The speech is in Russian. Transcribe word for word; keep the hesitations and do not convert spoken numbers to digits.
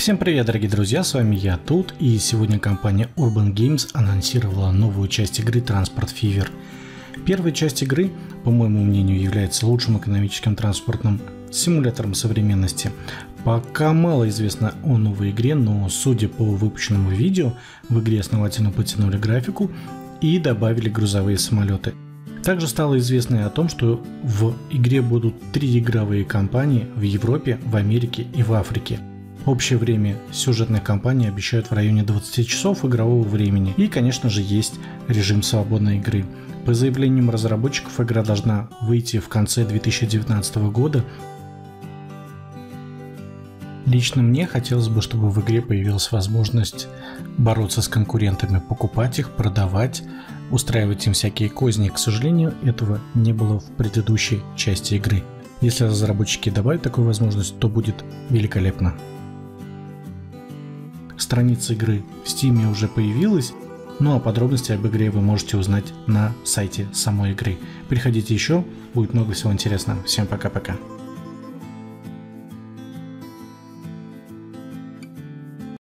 Всем привет, дорогие друзья, с вами я Тут, и сегодня компания Urban Games анонсировала новую часть игры Transport Fever. Первая часть игры, по моему мнению, является лучшим экономическим транспортным симулятором современности. Пока мало известно о новой игре, но судя по выпущенному видео, в игре основательно подтянули графику и добавили грузовые самолеты. Также стало известно и о том, что в игре будут три игровые кампании в Европе, в Америке и в Африке. Общее время сюжетной кампании обещают в районе двадцати часов игрового времени. И, конечно же, есть режим свободной игры. По заявлениям разработчиков, игра должна выйти в конце две тысячи девятнадцатого года. Лично мне хотелось бы, чтобы в игре появилась возможность бороться с конкурентами, покупать их, продавать, устраивать им всякие козни. К сожалению, этого не было в предыдущей части игры. Если разработчики добавят такую возможность, то будет великолепно. Страница игры в Steam уже появилась, ну а подробности об игре вы можете узнать на сайте самой игры. Приходите еще, будет много всего интересного. Всем пока-пока.